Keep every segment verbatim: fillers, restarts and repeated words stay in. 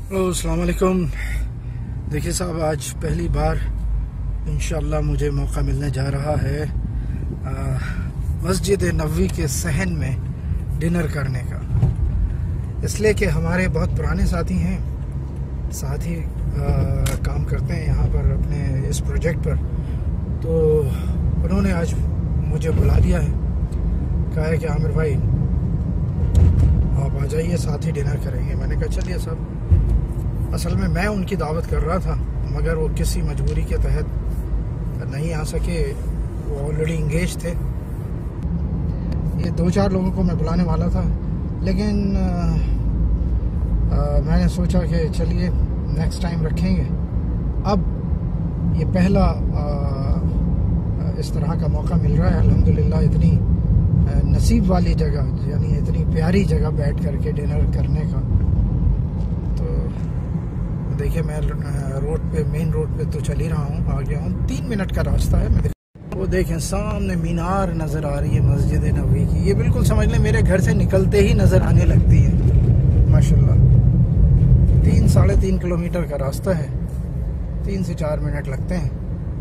Hello, अस्सलाम वालेकुम। देखिए साहब, आज पहली बार इंशाल्लाह मुझे मौका मिलने जा रहा है मस्जिद नबवी के सहन में डिनर करने का। इसलिए कि हमारे बहुत पुराने साथी हैं, साथी आ, काम करते हैं यहाँ पर अपने इस प्रोजेक्ट पर। तो उन्होंने आज मुझे बुला लिया है, कहा है कि आमिर भाई आप आ जाइए, साथ ही डिनर करेंगे। मैंने कहा चलिए साहब। असल में मैं उनकी दावत कर रहा था, मगर वो किसी मजबूरी के तहत नहीं आ सके, वो ऑलरेडी इंगेज थे। ये दो चार लोगों को मैं बुलाने वाला था, लेकिन आ, आ, मैंने सोचा कि चलिए नेक्स्ट टाइम रखेंगे। अब ये पहला आ, इस तरह का मौका मिल रहा है अल्हम्दुलिल्लाह। इतनी नसीब वाली जगह, यानी इतनी प्यारी जगह बैठ करके डिनर करने का। तो देखिए, मैं रोड पे, मेन रोड पे तो चल ही रहा हूँ, आ गया हूँ। तीन मिनट का रास्ता है। मैं वो देखें, सामने मीनार नज़र आ रही है मस्जिद नबवी की। ये बिल्कुल समझ लें मेरे घर से निकलते ही नज़र आने लगती है माशाल्लाह। तीन साढ़े तीन किलोमीटर का रास्ता है, तीन से चार मिनट लगते हैं।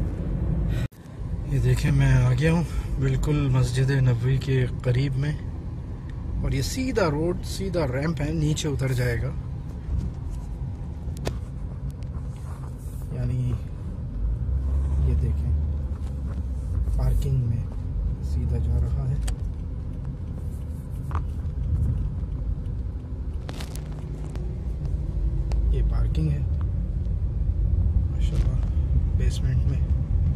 ये देखें, मैं आ गया हूँ बिल्कुल मस्जिद नबवी के करीब में, और ये सीधा रोड, सीधा रैंप है, नीचे उतर जाएगा। यानी ये देखें, पार्किंग में सीधा जा रहा है। ये पार्किंग है माशाल्लाह, बेसमेंट में।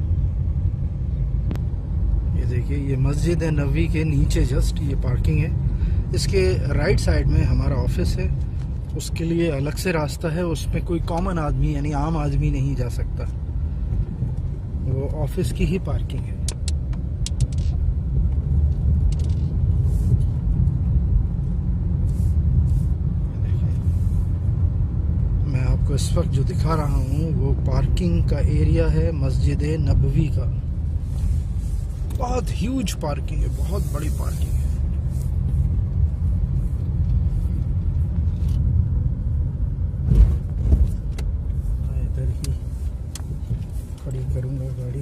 ये देखिए, ये मस्जिद नबवी के नीचे जस्ट ये पार्किंग है। इसके राइट साइड में हमारा ऑफिस है, उसके लिए अलग से रास्ता है। उसमें कोई कॉमन आदमी, यानी आम आदमी नहीं जा सकता। वो ऑफिस की ही पार्किंग है। मैं आपको इस वक्त जो दिखा रहा हूँ वो पार्किंग का एरिया है मस्जिद नबवी का। बहुत ह्यूज पार्किंग है, बहुत बड़ी पार्किंग है। मैं इधर ही खड़ी करूंगा गाड़ी।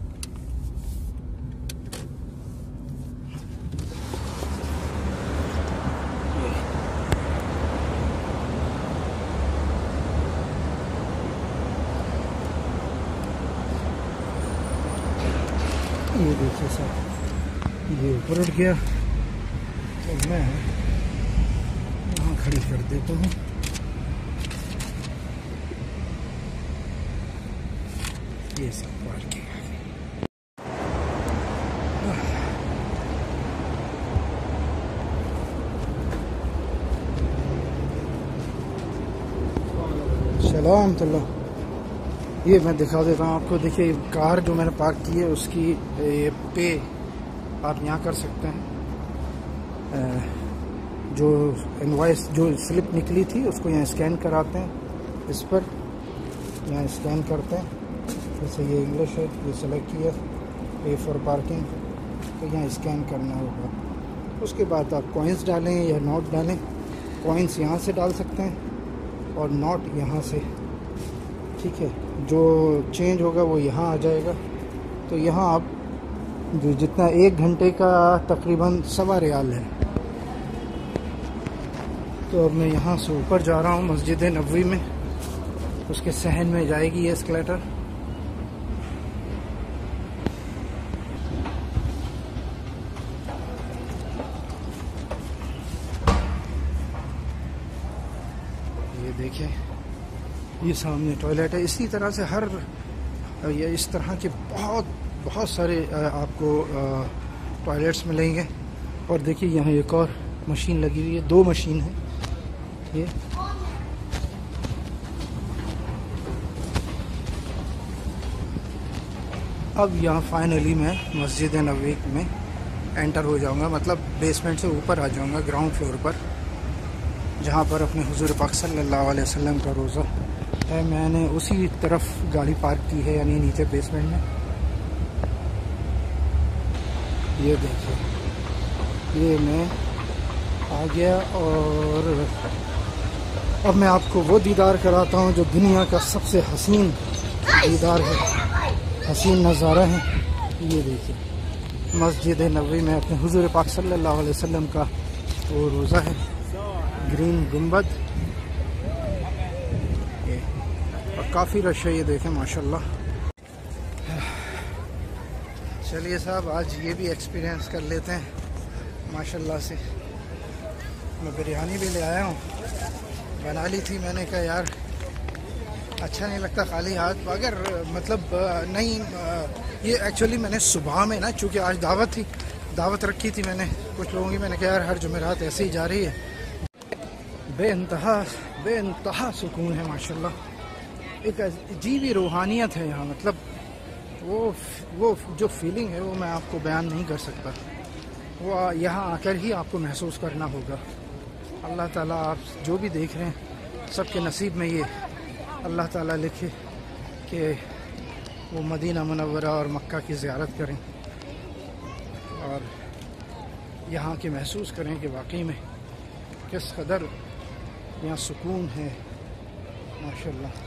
ये देखिए साहब, ये ऊपर उठ गया, तो मैं यहाँ खड़ी कर देता हूँ। ये सब पार्किंग है। सलाम तुल्ला। ये मैं दिखा देता हूँ आपको। देखिए, कार जो मैंने पार्क की है उसकी ये पे आप यहाँ कर सकते हैं। जो इनवॉइस, जो स्लिप निकली थी, उसको यहाँ स्कैन कराते हैं। इस पर यहाँ स्कैन करते हैं। जैसे ये इंग्लिश है, ये सेलेक्ट किया, पे फॉर पार्किंग, तो यहाँ स्कैन करना होगा। उसके बाद आप कॉइन्स डालें या नोट डालें। कॉइन्स यहाँ से डाल सकते हैं और नोट यहाँ से, ठीक है। जो चेंज होगा वो यहाँ आ जाएगा। तो यहाँ आप जो जितना एक घंटे का तकरीबन सवा रियाल है। तो अब मैं यहाँ से ऊपर जा रहा हूँ मस्जिद नबवी में, उसके सहन में जाएगी ये एस्केलेटर। ये देखिए, ये सामने टॉयलेट है। इसी तरह से हर ये इस तरह के बहुत बहुत सारे आपको टॉयलेट्स मिलेंगे। और देखिए, यहाँ एक और मशीन लगी हुई है, दो मशीन है ये। अब यहाँ फाइनली मैं मस्जिद नबवी में एंटर हो जाऊँगा, मतलब बेसमेंट से ऊपर आ जाऊँगा ग्राउंड फ्लोर पर, जहाँ पर अपने हुजूर पाक सल्लल्लाहु अलैहि वसल्लम का रोज़ा है। मैंने उसी तरफ गाड़ी पार्क की है, यानी नीचे बेसमेंट में। ये देखिए, ये मैं आ गया और अब मैं आपको वो दीदार कराता हूँ जो दुनिया का सबसे हसीन दीदार है, हसीन नज़ारा है। ये देखिए मस्जिद नबवी में अपने हुजूर पाक सल्लल्लाहु अलैहि वसल्लम का वो रोज़ा है, ग्रीन गुंबद, ये और काफ़ी रश है। ये देखें माशाल्लाह। चलिए साहब आज ये भी एक्सपीरियंस कर लेते हैं माशाल्लाह से। मैं बिरयानी भी ले आया हूँ, बना ली थी। मैंने कहा यार अच्छा नहीं लगता खाली हाथ, अगर मतलब नहीं ये एक्चुअली मैंने सुबह में ना, चूँकि आज दावत थी, दावत रखी थी मैंने कुछ लोगों की। मैंने कहा यार हर जुमेरात ऐसे ही जा रही है। बेइंतहा बेइंतहा सुकून है माशाल्लाह, एक अजीब ही रूहानियत है यहाँ। मतलब वो वो जो फीलिंग है वो मैं आपको बयान नहीं कर सकता, वो यहाँ आकर ही आपको महसूस करना होगा। अल्लाह ताला आप जो भी देख रहे हैं सबके नसीब में ये अल्लाह ताला लिखे कि वो मदीना मुनव्वरा और मक्का की ज़ियारत करें और यहाँ के महसूस करें कि वाकई में किस कदर यहाँ सुकून है माशाल्लाह।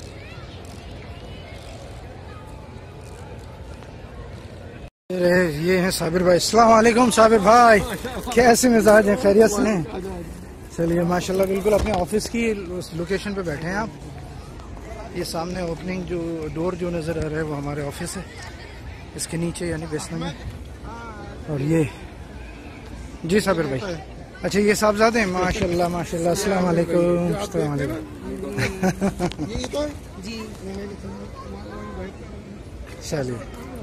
ये हैं साबिर भाई। अस्सलाम वालेकुम साबिर भाई, कैसे मिजाज हैं, खैरियत से हैं? चलिए माशाल्लाह बिल्कुल अपने ऑफिस की लोकेशन पे बैठे हैं आप। ये सामने ओपनिंग जो डोर जो नज़र आ रहा है वो हमारे ऑफिस है, इसके नीचे यानी बेसमेंट में। और ये जी साबिर भाई, अच्छा ये साहबजादे हैं माशाल्लाह माशाल्लाह। अस्सलाम वालेकुम। अस्सलाम वालेकुम। चलिए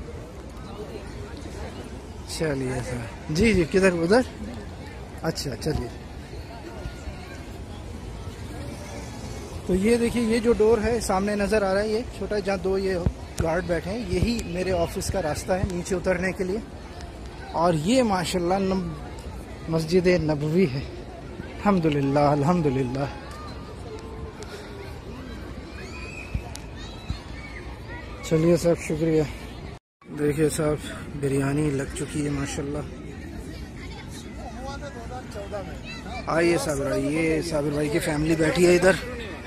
चलिए सर जी जी किधर उधर, अच्छा चलिए। तो ये देखिए ये जो डोर है सामने नज़र आ रहा है, ये छोटा जहाँ दो ये गार्ड बैठे हैं, यही मेरे ऑफिस का रास्ता है नीचे उतरने के लिए। और ये माशाल्लाह मस्जिद नबवी है। अल्हम्दुलिल्लाह अल्हम्दुलिल्लाह। चलिए साहब शुक्रिया। देखिए साहब बिरयानी लग चुकी है माशाल्लाह। आइए साबिर भाई, ये साबिर भाई की फैमिली बैठी है इधर।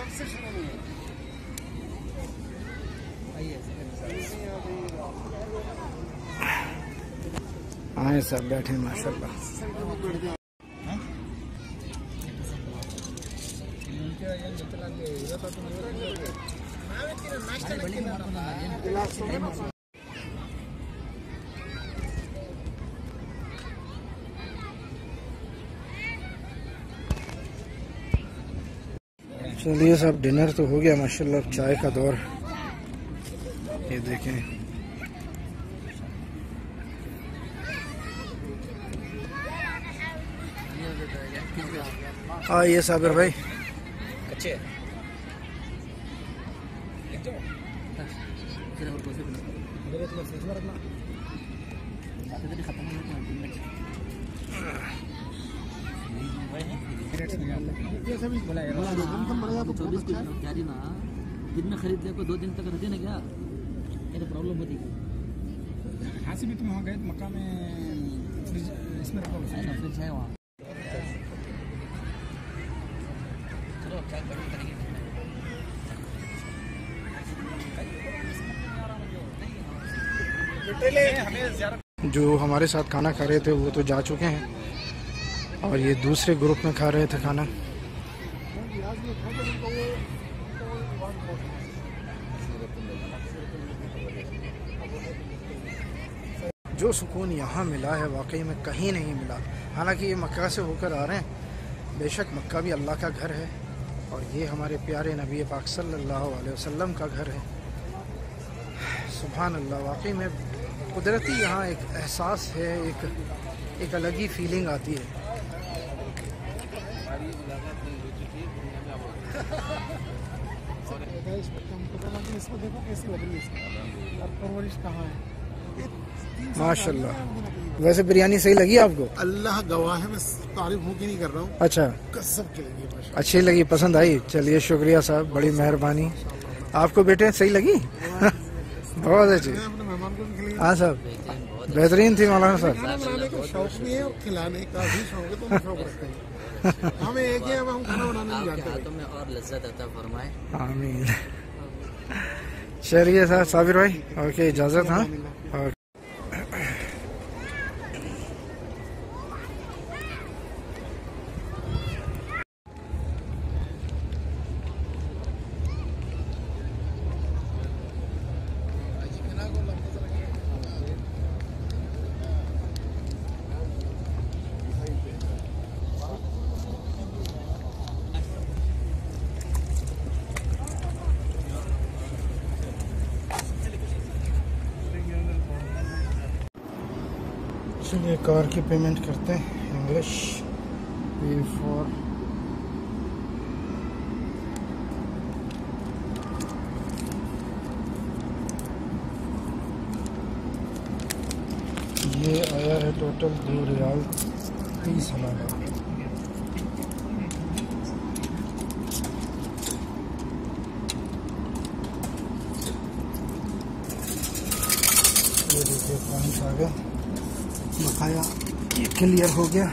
आए सब बैठे माशाल्लाह। चलिए साहब डिनर तो हो गया माशाल्लाह, चाय का दौर। ये देखें हाँ ये साबिर भाई अच्छे चौबीस ना दिन में खरीद ले को दो दिन तक रहते ना क्या, ये तो प्रॉब्लम होती है। यहाँ से भी तुम वहाँ गए मक्का में फ्रिज इसमें रखा है ना, फ्रिज है वहाँ। जो हमारे साथ खाना खा रहे थे वो तो जा चुके हैं और ये दूसरे ग्रुप में खा रहे थे खाना। जो सुकून यहाँ मिला है वाकई में कहीं नहीं मिला। हालांकि ये मक्का से होकर आ रहे हैं, बेशक मक्का भी अल्लाह का घर है और ये हमारे प्यारे नबी पाक सल्लल्लाहु अलैहि वसल्लम का घर है। सुभान अल्लाह, वाकई में कुदरती यहाँ एक एहसास है, एक एक अलग ही फीलिंग आती है। माशाल्लाह। वैसे बिरयानी सही लगी आपको? अल्लाह गवाह है, मैं तारीफ हूँ कि नहीं कर रहा हूँ। अच्छा कसम की लगी, अच्छी लगी, पसंद आई। चलिए शुक्रिया साहब, बड़ी मेहरबानी। आपको बेटे सही लगी? बहुत अच्छी। हाँ साहब बेहतरीन थी मौलाना साहब। शौक भी है और खिलाने का भी शौक है, तो शौक रखते हैं। हमें एक ही, अब हम खाना बनाना नहीं आपके जानते। हाथों में और लज्जत अता फरमाए। आमीन। चलिए सर साबिर भाई, ओके इजाज़त। हाँ ओके। चलिए कार की पेमेंट करते हैं। इंग्लिश पे फॉर ये आया है टोटल दो रियाल तीस हलाला। ये देखिए पॉइंट आ गया, बकाया ये क्लियर हो गया।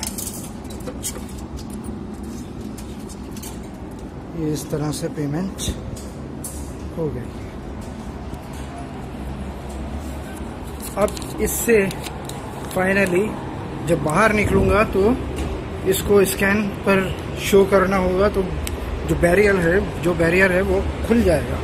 ये इस तरह से पेमेंट हो गई। अब इससे फाइनली जब बाहर निकलूंगा तो इसको स्कैन पर शो करना होगा, तो जो बैरियर है जो बैरियर है वो खुल जाएगा।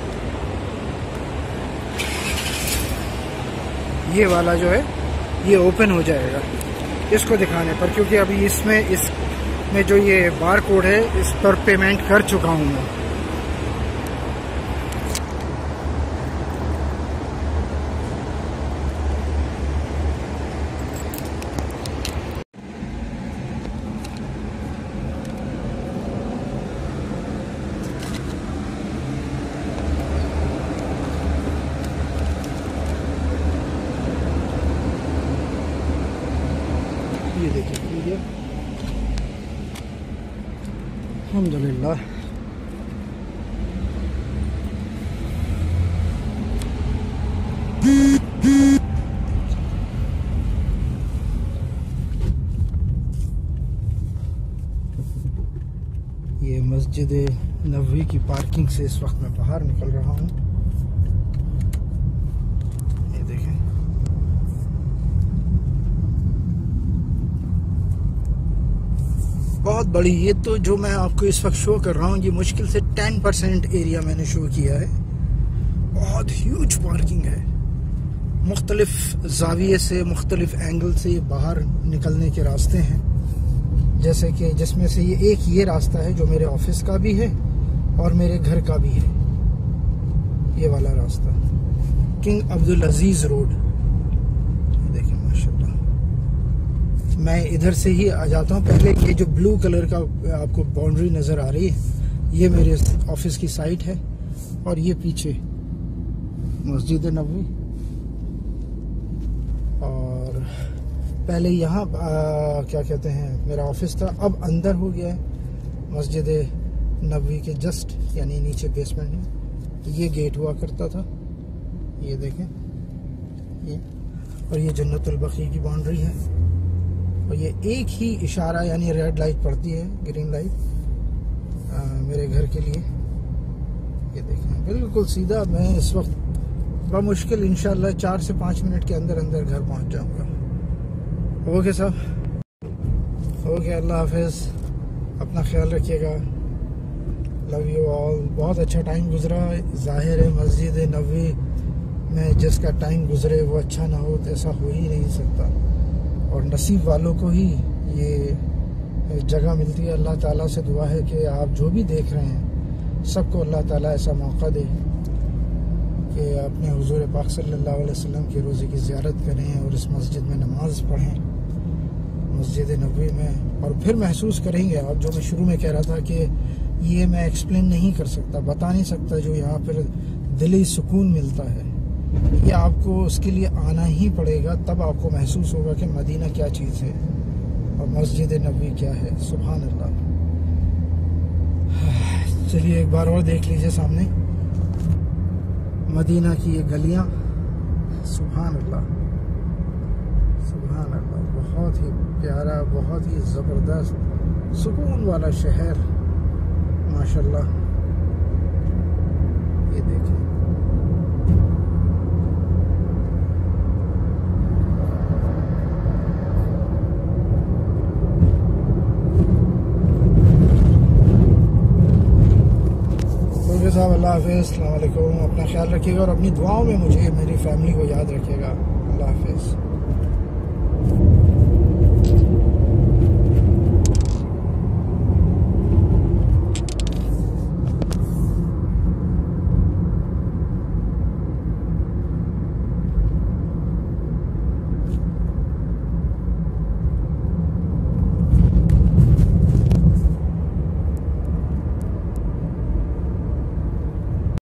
ये वाला जो है ये ओपन हो जाएगा इसको दिखाने पर, क्योंकि अभी इसमें इसमें जो ये बार कोड है इस पर पेमेंट कर चुका हूँ मैं। ये देखिए वीडियो, अल्हम्दुलिल्लाह। ये मस्जिद नबवी की पार्किंग से इस वक्त मैं बाहर निकल रहा हूँ। ये देखें, बहुत बड़ी, ये तो जो मैं आपको इस वक्त शो कर रहा हूँ ये मुश्किल से टेन परसेंट एरिया मैंने शो किया है। बहुत ह्यूज पार्किंग है, मुख्तलिफ जाविये से मुख्तलिफ एंगल से बाहर निकलने के रास्ते हैं, जैसे कि जिसमें से ये एक ये रास्ता है जो मेरे ऑफिस का भी है और मेरे घर का भी है। ये वाला रास्ता किंग अब्दुल अजीज रोड, देखिए माशाल्लाह। मैं इधर से ही आ जाता हूँ। पहले ये जो ब्लू कलर का आपको बाउंड्री नज़र आ रही है ये मेरे ऑफिस की साइट है, और ये पीछे मस्जिद नबवी। और पहले यहाँ क्या कहते हैं मेरा ऑफिस था, अब अंदर हो गया है मस्जिद नबवी के जस्ट यानी नीचे बेसमेंट में। ये गेट हुआ करता था, ये देखें ये, और ये जन्नतुल बकी की बाउंड्री है। और ये एक ही इशारा यानी रेड लाइट पड़ती है, ग्रीन लाइट आ, मेरे घर के लिए। ये देखें बिल्कुल सीधा। मैं इस वक्त बमुश्किल इंशाल्लाह चार से पाँच मिनट के अंदर अंदर घर पहुंच जाऊंगा। ओके साहब, ओके, अल्लाह हाफिज़, अपना ख्याल रखिएगा, लव यू ऑल। बहुत अच्छा टाइम गुजरा। जाहिर है मस्जिद नबवी में जिसका टाइम गुजरे वो अच्छा ना हो, तो ऐसा हो ही नहीं सकता। और नसीब वालों को ही ये जगह मिलती है। अल्लाह ताला से दुआ है कि आप जो भी देख रहे हैं सबको अल्लाह ताला ऐसा मौका दे कि अपने हुजूर पाक सल्लल्लाहु अलैहि वसल्लम की रोज़े की ज़ियारत करें और इस मस्जिद में नमाज पढ़ें, मस्जिद नबवी में। और फिर महसूस करेंगे आप, जो मैं शुरू में कह रहा था कि ये मैं एक्सप्लेन नहीं कर सकता, बता नहीं सकता, जो यहाँ पर दिली सुकून मिलता है, ये आपको उसके लिए आना ही पड़ेगा। तब आपको महसूस होगा कि मदीना क्या चीज़ है और मस्जिद नबवी क्या है। सुभान अल्लाह। चलिए एक बार और देख लीजिए सामने मदीना की ये गलियां। सुभान अल्लाह, सुभान अल्लाह। बहुत ही प्यारा, बहुत ही ज़बरदस्त सुकून वाला शहर माशाल्लाह। ये देखिए साहब। अल्लाह हाफिज़, अस्सलाम वालेकुम। अपना ख्याल रखिएगा और अपनी दुआओं में मुझे मेरी फैमिली को याद रखिएगा। अल्लाह हाफिज़।